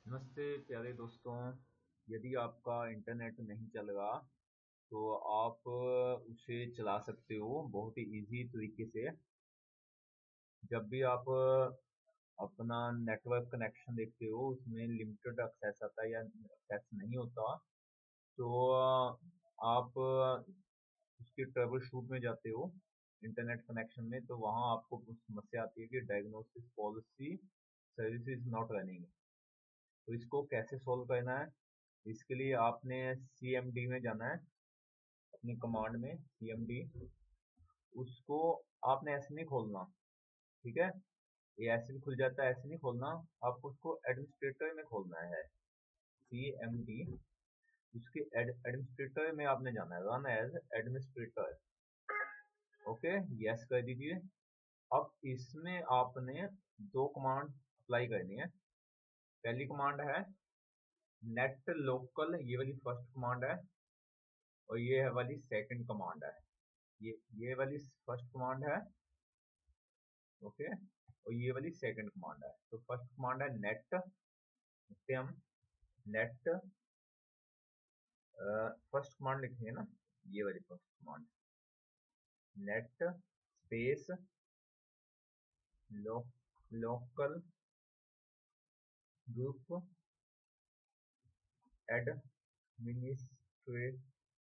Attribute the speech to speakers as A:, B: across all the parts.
A: नमस्ते प्यारे दोस्तों। यदि आपका इंटरनेट नहीं चल रहा तो आप उसे चला सकते हो बहुत ही इजी तरीके से। जब भी आप अपना नेटवर्क कनेक्शन देखते हो उसमें लिमिटेड एक्सेस आता है या एक्सेस नहीं होता तो आप उसके ट्रबल शूट में जाते हो इंटरनेट कनेक्शन में, तो वहाँ आपको कुछ समस्या आती है कि diagnosis policy service is not running. तो इसको कैसे सॉल्व करना है? इसके लिए आपने CMD में जाना है, अपनी कमांड में CMD। उसको आपने ऐसे नहीं खोलना, ठीक है? ये ऐसे भी खुल जाता है, ऐसे नहीं खोलना। आपको उसको एडमिनिस्ट्रेटर में खोलना है, CMD। उसके एडमिनिस्ट्रेटर में आपने जाना है, run as administrator. Okay, yes कर दीजिए। अब इसमें आपने दो कमांड अप्लाई करनी है। पहली कमांड है नेट लोकल, ये वाली फर्स्ट कमांड है, और ये वाली सेकंड कमांड है। ये वाली फर्स्ट कमांड है, ओके, और ये वाली सेकंड कमांड है। तो फर्स्ट कमांड है नेट, इससे हम नेट फर्स्ट कमांड लिखेंगे ना, ये वाली फर्स्ट कमांड, नेट स्पेस लो, local group administrators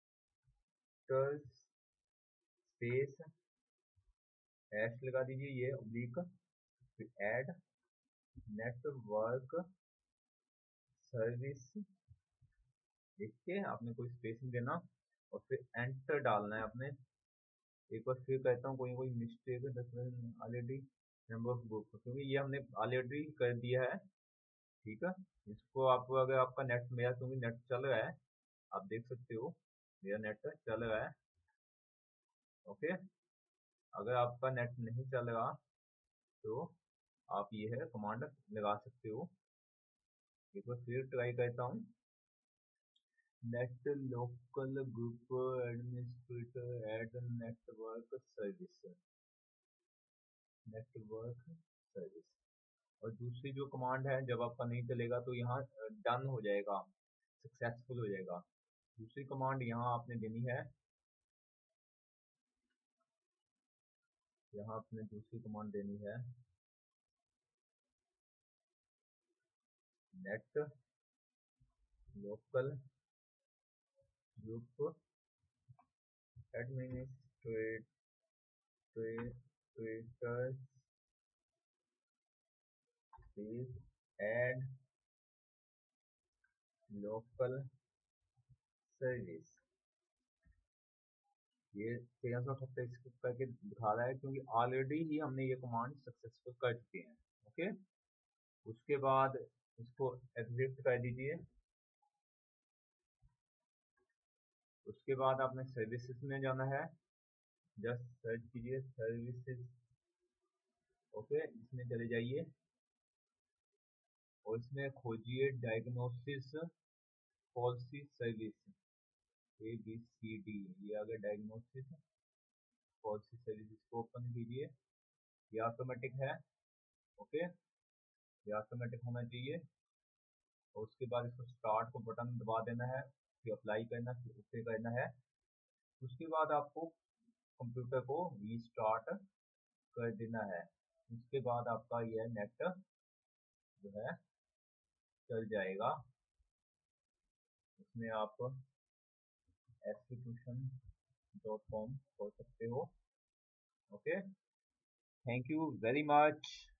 A: space hash लगा दीजिए, ये ऑब्लिक, फिर ऐड नेटवर्क सर्विस लिख के आपने कोई स्पेस नहीं देना, और फिर एंटर डालना है आपने। एक बार फिर कहता हूँ, कोई कोई mistake already number of group, क्योंकि ये हमने ऑलरेडी कर दिया है, ठीक है। इसको आप अगर आपका नेट, मेरा क्योंकि नेट चल रहा है, आप देख सकते हो मेरा नेट चल रहा है, ओके। अगर आपका नेट नहीं चल रहा तो आप ये है कमांड लगा सकते हो। एक बार फिर ट्राई करता हूँ, net local group administrator add network service, network service. और दूसरी जो कमांड है, जब आपका नहीं चलेगा तो यहाँ डन हो जाएगा, सक्सेसफुल हो जाएगा। दूसरी कमांड यहाँ आपने देनी है, यहाँ आपने दूसरी कमांड देनी है net local group administrators please add local service. ये 1378 इसको करके दिखा रहा है क्योंकि ऑलरेडी ही हमने ये कमांड सक्सेसफुल कर चुके हैं, ओके। उसके बाद इसको एग्जिट कर दीजिए। उसके बाद आपने सर्विसेज में जाना है, जस्ट सर्च कीजिए सर्विसेज, ओके, इसमें चले जाइए और इसमें खोजिए डायग्नोसिस पॉलिसी सर्विस, ABCD, ये आ गया डायग्नोसिस पॉलिसी सर्विस। इसको ओपन कीजिए, ये ऑटोमेटिक है, ओके, ये ऑटोमेटिक होना चाहिए। और उसके बाद इसको स्टार्ट को बटन दबा देना है, फिर अप्लाई करना, फिर ओके करना है। उसके बाद आपको कंप्यूटर को रीस्टार्ट कर देना है। उसके बाद आपका यह नेट जो है चल जाएगा। इसमें आप एप्लीकेशन.com खोल सकते हो, okay. Thank you very much.